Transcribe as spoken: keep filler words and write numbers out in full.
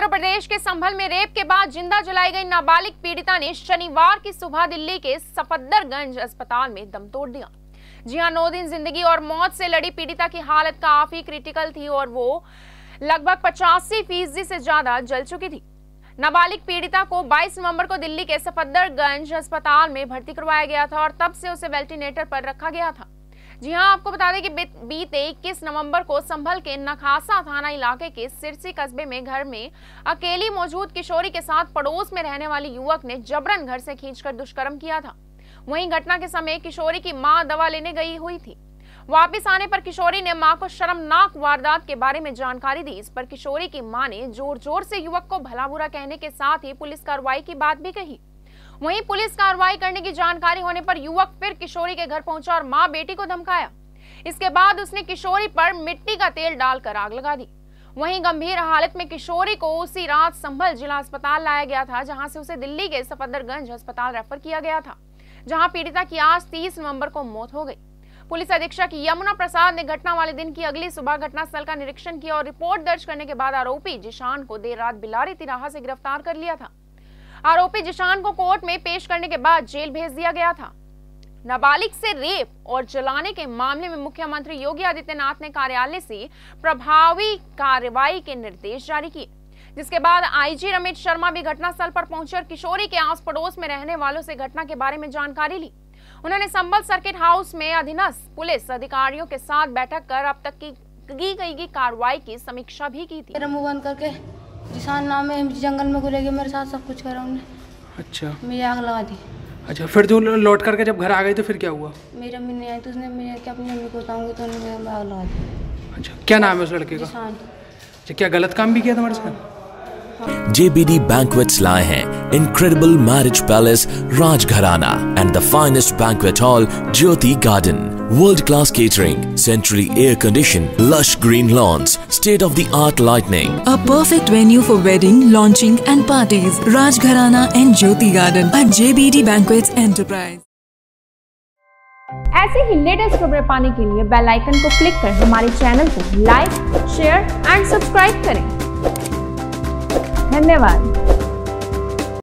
उत्तर प्रदेश के संभल में रेप के बाद जिंदा जलाई गई नाबालिग पीड़िता ने शनिवार की सुबह दिल्ली के सफदरगंज अस्पताल में दम तोड़ दिया। जी हां, नौ दिन जिंदगी और मौत से लड़ी पीड़िता की हालत काफी क्रिटिकल थी और वो लगभग पचासी फीसदी से ज्यादा जल चुकी थी। नाबालिग पीड़िता को बाईस नवंबर को दिल्ली के सफदरगंज अस्पताल में भर्ती करवाया गया था और तब से उसे वेंटिलेटर पर रखा गया था। जी हां, आपको बता दें कि बीते इक्कीस नवंबर को संभल के नखासा थाना इलाके के सिरसी कस्बे में घर में अकेली मौजूद किशोरी के साथ पड़ोस में रहने वाली युवक ने जबरन घर से खींचकर दुष्कर्म किया था। वहीं घटना के समय किशोरी की मां दवा लेने गई हुई थी। वापस आने पर किशोरी ने मां को शर्मनाक वारदात के बारे में जानकारी दी। इस पर किशोरी की मां ने जोर जोर से युवक को भला बुरा कहने के साथ ही पुलिस कार्रवाई की बात भी कही। वहीं पुलिस कार्रवाई करने की जानकारी होने पर युवक फिर किशोरी के घर पहुंचा और मां बेटी को धमकाया। इसके बाद उसने किशोरी पर मिट्टी का तेल डालकर आग लगा दी। वहीं गंभीर हालत में किशोरी को उसी रात संभल जिला अस्पताल लाया गया था, जहां से उसे दिल्ली के सफदरगंज अस्पताल रेफर किया गया था, जहां पीड़िता की आज तीस नवंबर को मौत हो गई। पुलिस अधीक्षक यमुना प्रसाद ने घटना वाले दिन की अगली सुबह घटनास्थल का निरीक्षण किया और रिपोर्ट दर्ज करने के बाद आरोपी जिशान को देर रात बिलारी तिराहा से गिरफ्तार कर लिया था। आरोपी जिशान को कोर्ट में पेश करने के बाद जेल भेज दिया गया था। नाबालिग से रेप और जलाने के मामले में मुख्यमंत्री योगी आदित्यनाथ ने कार्यालय से प्रभावी कार्रवाई के निर्देश जारी किए, जिसके बाद आईजी रमेश शर्मा भी घटनास्थल पर पहुंचे और किशोरी के आस पड़ोस में रहने वालों से घटना के बारे में जानकारी ली। उन्होंने संभल सर्किट हाउस में अधीनस्थ पुलिस अधिकारियों के साथ बैठक कर अब तक की की गई की कार्रवाई की समीक्षा भी की थी। मेरा मुंह बंद करके जिसान नाम है, जंगल में घुले गए, मेरे साथ सब कुछ करा उन्होंने। अच्छा, मुझे आग लगा दी। अच्छा, फिर जो लौट करके जब घर आ गई तो फिर क्या हुआ? मेरी अम्मी नहीं आई तो उसने मुझे क्या अपनी अम्मी को बताऊंगी तो उन्होंने आग लगा दी। अच्छा, क्या नाम है उस लड़के का? जिसान। अच्छा, क्या गलत काम भी किया तुम्हारे साथ? J B D Banquets लाए हैं Incredible Marriage Palace Rajgharana and the finest banquet hall Jyoti Garden. World class catering, centrally air conditioned, lush green lawns, state of the art lighting. A perfect venue for wedding, launching and parties. Rajgharana and Jyoti Garden at J B D Banquets Enterprise. ऐसे ही latest खबरें पाने के लिए bell icon को click कर हमारे channel को like, share and subscribe करें। धन्यवाद।